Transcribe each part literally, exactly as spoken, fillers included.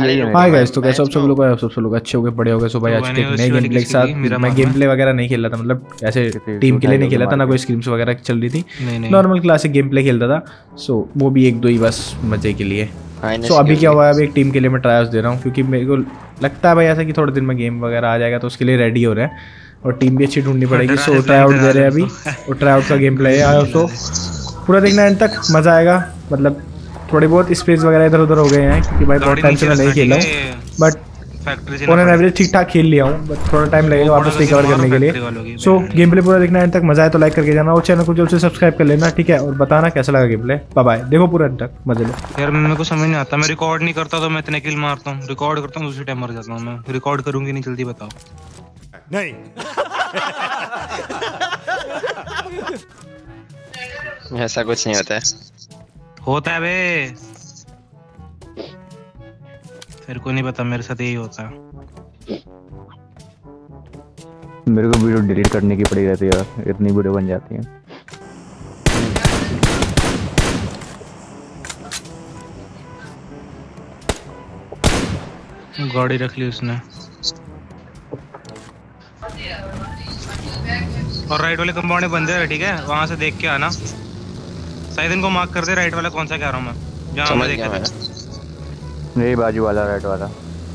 Hi guys, तो कैसे आप सब लोग आप सब लोग अच्छे हो गए, बड़े हो गए। सो भाई आज के नए गेम प्ले के साथ मैं गेम प्ले वगैरह नहीं खेल रहा था, मतलब ऐसे टीम के लिए नहीं खेला था, ना कोई स्क्रीम्स वगैरह चल रही थी, नॉर्मल क्लासिक गेम प्ले खेलता था। सो वो भी एक दो ही बस मजे के लिए। सो अभी क्या हुआ है, अभी एक टीम के लिए मैं ट्रायल्स दे रहा हूँ, क्योंकि मेरे को लगता है भाई ऐसा कि थोड़े दिन में गेम वगैरह आ जाएगा, तो उसके लिए रेडी हो रहे हैं और टीम भी अच्छी ढूंढनी पड़ेगी। सो ट्राई आउट दे रहे हैं अभी, और ट्राई आउट का गेम प्ले है। सो पूरा देखना एंड तक, मज़ा आएगा। मतलब थोड़ी बहुत स्पेस वगैरह इधर उधर हो गए हैं, क्योंकि भाई बहुत टाइम से मैं नहीं खेला हूँ, बट ऑन एन एवरेज ठीक ठाक खेल लिया हूँ, बट थोड़ा टाइम लगेगा वापस रिकवर करने के लिए। सो गेम प्ले पूरा देखना एंड तक, मजा आए तो लाइक करके जाना और चैनल को जल्द से सब्सक्राइब कर लेना, ठीक है? और बताना कैसा लगा गेम प्ले। बाय बाय, देखो पूरा एंड तक, मजे लो। यार मेरे को समझ नहीं आता, मैं रिकॉर्ड नहीं करता तो मैं इतने किल मारता हूँ, रिकॉर्ड करता हूँ उसी टाइम मर जाता हूँ मैं। रिकॉर्ड करूंगी नहीं, जल्दी बताओ। नहीं ऐसा कुछ नहीं होता है। होता है बे, तेरे को नहीं पता, मेरे साथ यही होता है। मेरे को वीडियो डिलीट करने की पड़ी रहती है यार, इतनी वीडियो बन जाती है। गाड़ी रख ली उसने, और राइट वाले कंपाउंड में बंदे हैं, ठीक है? वहां से देख के आना, शायद इनको मार्क कर दे। राइट वाला कौन सा कह रहा हूँ मैं, जहाँ मैं देखा था। यही बाजू वाला राइट वाला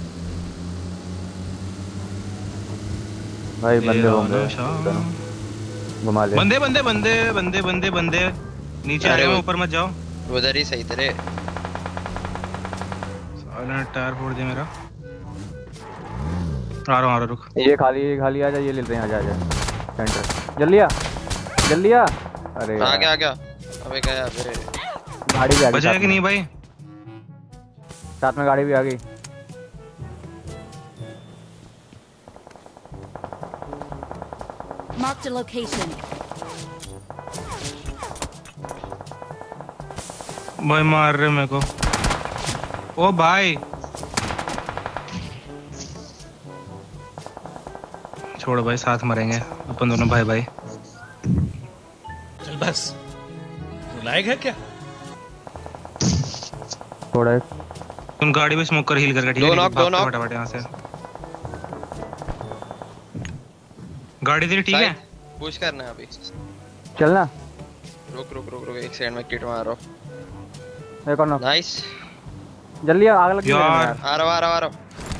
भाई, बंदे होंगे, घुमा ले। बंदे बंदे बंदे बंदे बंदे बंदे नीचे आ रहे हैं, ऊपर मत जाओ। उधर ही सही तेरे साला टायर फोड़ दिया मेरा। आ रहा हूँ, आ रहा, रुक। ये खाली ये खाली आ जा, ये ले रहे हैं, आ जा आ जा सेंटर, जल्दी आ जल्दी आ। अरे आ गया आ गया। अबे क्या अबे, गाड़ी भी आ गई, बचा है कि नहीं भाई? साथ में गाड़ी भी आ गई। Marked a location. भाई मार रहे मेरे को। ओ भाई छोड़ भाई, साथ मरेंगे अपन दोनों भाई भाई। चल बस, लायक है क्या? थोड़ा तुम गाड़ी में स्मोक कर हील करके, ठीक है? फटाफट यहाँ से गाड़ी तेरी, ठीक है? पुश करना है अभी, चलना। रुक रुक रुक रुक एक सेकंड में किट मार रहा हूं। एक और ना, नाइस। जल्दी आ, आग लगी यार। आ रहा आ रहा आ रहा,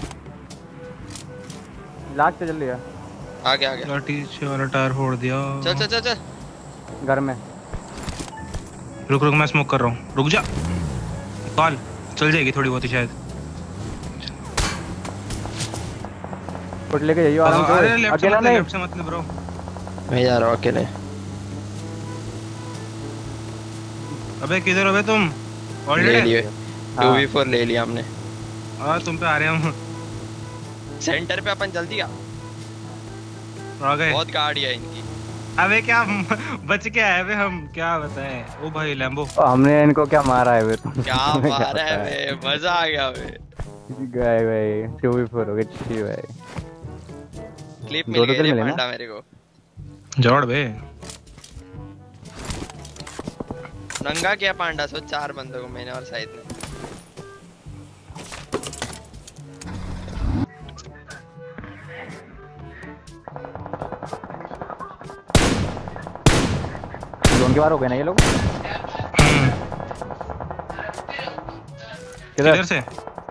लास्ट पे जल्दी आ। आ गया आ गया। गाड़ी से वाला टायर फोड़ दिया। चल चल चल चल घर में। रुक रुक, मैं स्मोक कर रहा हूँ, रुक जा। कॉल चल जाएगी थोड़ी बहुत ही शायद। फुट लेके जाइए आराम से। अरे लेफ्ट से अकेला मत, नहीं, लेफ्ट से मत ले ब्रो। मैं जा रहा हूं अकेले। अबे किधर हो बे तुम? ले ऑलरेडी लिए, टू वी फोर ले लिया हमने। हां तुम पे आ रहे हम। सेंटर पे अपन जल्दी आ। आ गए। बहुत गाड़ी है इनकी। अबे क्या बच के आए बे हम, क्या बताएं। ओ भाई लैम्बो, हमने इनको क्या मारा है बे? तुम क्या मारा है बे, मजा आ गया बे। गए भाई, टू वी फोर हो गए, छी भाई। क्लिप मिल गई रे पांडा मेरे को। जोड़ बे। नंगा क्या पांडा, सो चार बंदों को मैंने और साइड में। जोन के बाहर हो गए ना ये लोग। किधर से?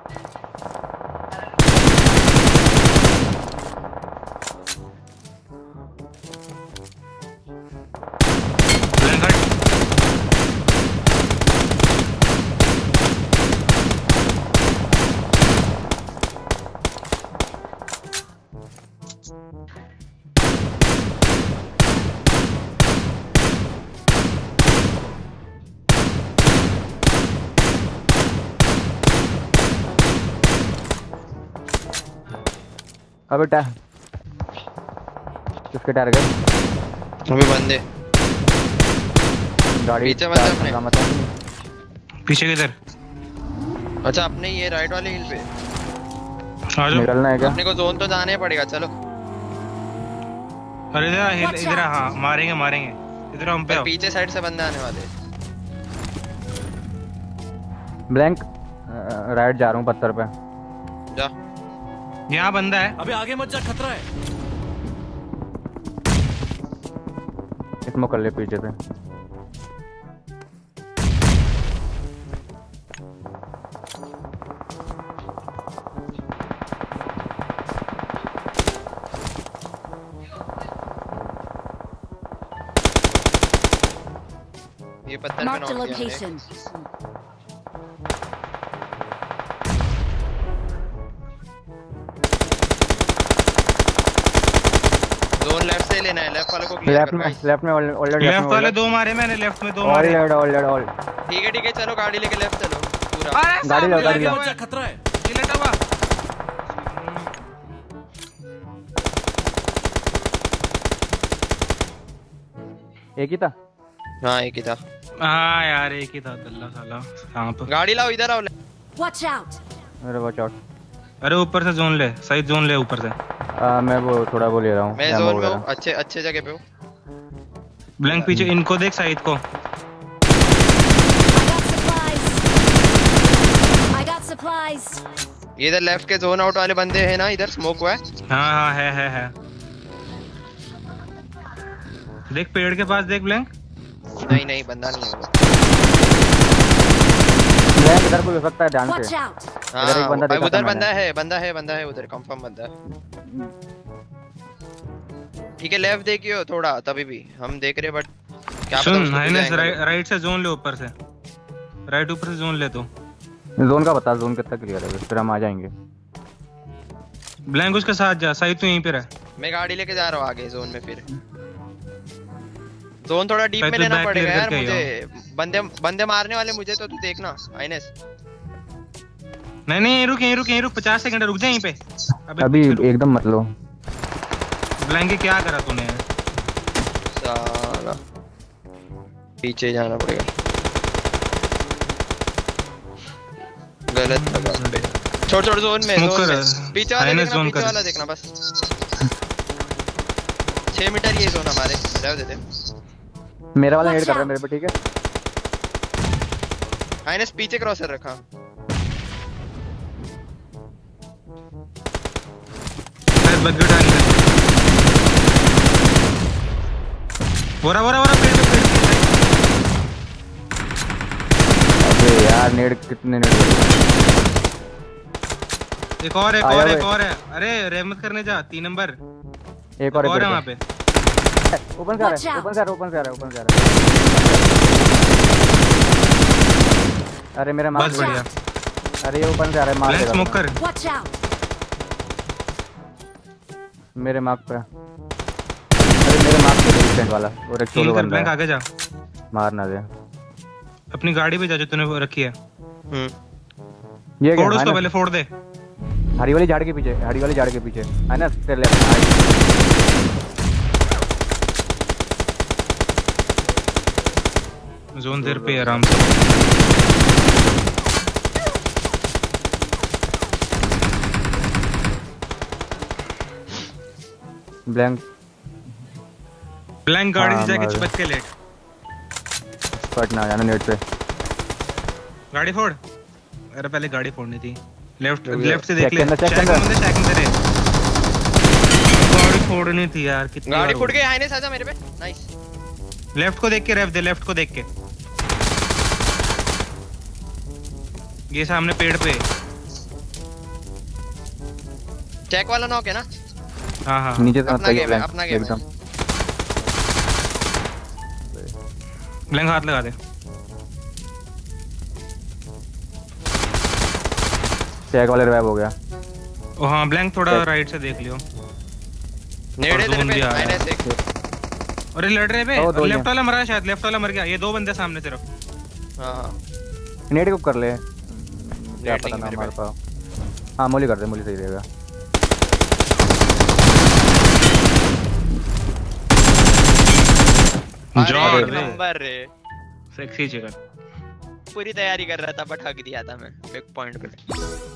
अबे टा किसके टायर गए? अबे बंदे गाड़ी पीछे बंदे अपने। पीछे किधर? अच्छा अपने ये राइट वाले हिल पे आ जाओ। निकलना है क्या? अपने को जोन तो जाना ही पड़ेगा, चलो। अरे इधर इधर, हाँ मारेंगे मारेंगे, इधर हम पे आओ। पीछे साइड से बंदे आने वाले। ब्लैंक राइट जा रहा हूँ पत्थर पे। जा। यहाँ बंदा है। अबे आगे मत जा, खतरा है। स्मोक कर ले पीछे से। ये पत्थर पे नॉक किया लोकेशन। जोन लेफ्ट से लेना है, लेफ्ट वाले को क्लियर लेफ्ट कर में भाई। लेफ्ट में ऑलरेडी लेफ्ट वाले दो मारे मैंने, लेफ्ट में दो ऑल मारे। Dead all dead all. ठीक है ठीक है, चलो गाड़ी लेके लेफ्ट चलो पूरा। अरे गाड़ी लो, सामने गाड़ी लगा लो। हुआ है। खतरा है। ये लेटा हुआ। एक ही था। हाँ एक ही था। हाँ यार एक ही था दल्ला साला। कहाँ पर? गाड़ी लाओ, इधर आओ। Watch out! अरे वॉच आउट। अरे ऊपर से जोन ले, सही जोन ले ऊपर से। आ, मैं वो थोड़ा वो ले रहा हूँ। मैं ammo जोन में वगैरह। हूँ, अच्छे अच्छे जगह पे हूँ। ब्लैंक पीछे इनको देख, साइड को। I got supplies. I got supplies. ये इधर लेफ्ट के जोन आउट वाले बंदे हैं ना, इधर स्मोक हुआ है। हाँ हाँ है है है। देख पेड़ के पास देख ब्लैंक। नहीं नहीं बंदा नहीं है वो। ब्लैंक इधर कोई हो सकता है, ध्यान Watch से। out! इधर एक बंदा हाँ देखा था उधर मैंने। बंदा है, बंदा है बंदा है उधर, कंफर्म बंदा है। ठीक है लेफ्ट देखियो थोड़ा, तभी भी हम देख रहे बट क्या पता सुन उसको हाइनेस, जाएंगे। राइट राइट से जोन ले ऊपर से। राइट ऊपर से जोन ले तो। जोन का बता, जोन कितना क्लियर है, फिर हम आ जाएंगे। ब्लैंक उसके साथ जा, सही तो यहीं पे रह। मैं गाड़ी लेके जा रहा हूँ आगे जोन में। फिर जोन थोड़ा डीप भाई में तू लेना back पड़ेगा clear यार करके मुझे। बंदे बंदे मारने वाले मुझे, तो तू देखना आइनेस। नहीं नहीं रुक यहीं रुक यहीं रुक, पचास सेकंड रुक जा यहीं पे। अबे अभी पीछे रुक। एकदम मत लो। ब्लैंक क्या करा तूने? साला पीछे जाना पड़ेगा। गलत लगा पे। छोड़ छोड़ जोन में, Smoke जोन कर। में। पीछे वाला Highness देखना, zone पीछे कर। वाला देखना बस। छह मीटर ये जोन हमारे, रह देते। मेरा वाला Watch हेड कर रहा है out. मेरे पे, ठीक है। आइनेस पीछे क्रॉसर रखा। शायद बग्गी उठानी है। बोरा बोरा बोरा पेड़ पे पेड़ पे। अबे यार नेड कितने नेड। एक और एक आया और एक भाई। और है। अरे रहमत करने जा, तीन नंबर। एक और और है है वहाँ पे। ओपन कर Watch रहा है, out. ओपन कर रहा है, ओपन कर रहा है, ओपन कर रहा है। अरे मेरा मार। बस बढ़िया। अरे ये ओपन कर रहा है, मार ब्लैंक देगा स्मोक तुम्हें। कर। Watch out! मेरे मार्क पे। अरे मेरे मार्क पे डिफेंड वाला और एक हील सोलो कर बंदा ब्लैंक, है। आगे जा। मार ना दे। अपनी गाड़ी पे जा जो तूने वो रखी है। हम्म ये क्या फोड़ है उसको ना? पहले, फोड़ दे। हरी वाली झाड़ के पीछे, हरी वाली झाड़ के पीछे है ना, तेरे लेफ्ट। जोन तेरे पे आराम से। ब्लैंक ब्लैंक गाड़ी हाँ, से जाके मार। चिपक के लेट। कट ना जाना नेट पे। गाड़ी फोड़। अरे पहले गाड़ी फोड़नी थी। लेफ्ट चलो, लेफ्ट से देख check ले। करना, check चेक करना। करना, चेक करे। गाड़ी फोड़नी थी यार, कितनी गाड़ी बार फुट हो गई। आइनेस आजा मेरे पे। नाइस। गई। लेफ्ट को देख के रेव दे, लेफ्ट को देख के। ये सामने पेड़ पे। चेक वाला नॉक है ना। हाँ हाँ नीचे से मत अपना जाइए गेम है, ब्लैंक अपना गेम है। एकदम। ब्लैंक हाथ लगा दे। चेक वाले रिवाइव हो गया। ओ हाँ ब्लैंक थोड़ा Check. राइट से देख लियो। नेड़े और तेरे जोन पे भी आ रहा है। आइनेस एक। अरे लड़ रहे ओ, दो बे। ही लेफ्ट हैं। वाला मरा है शायद, लेफ्ट वाला मर गया। ये दो बंदे सामने सिर्फ। हाँ हाँ नेट को कर ले, क्या नेट पता नहीं ना मेरे मार पे। पाओ। हाँ मोली कर दे, मोली सही रहेगा। जॉर्ड अरे बे। नंबर रे। Sexy chicken. पूरी तैयारी कर रहा था बट हक दिया था मैं एक पॉइंट पे।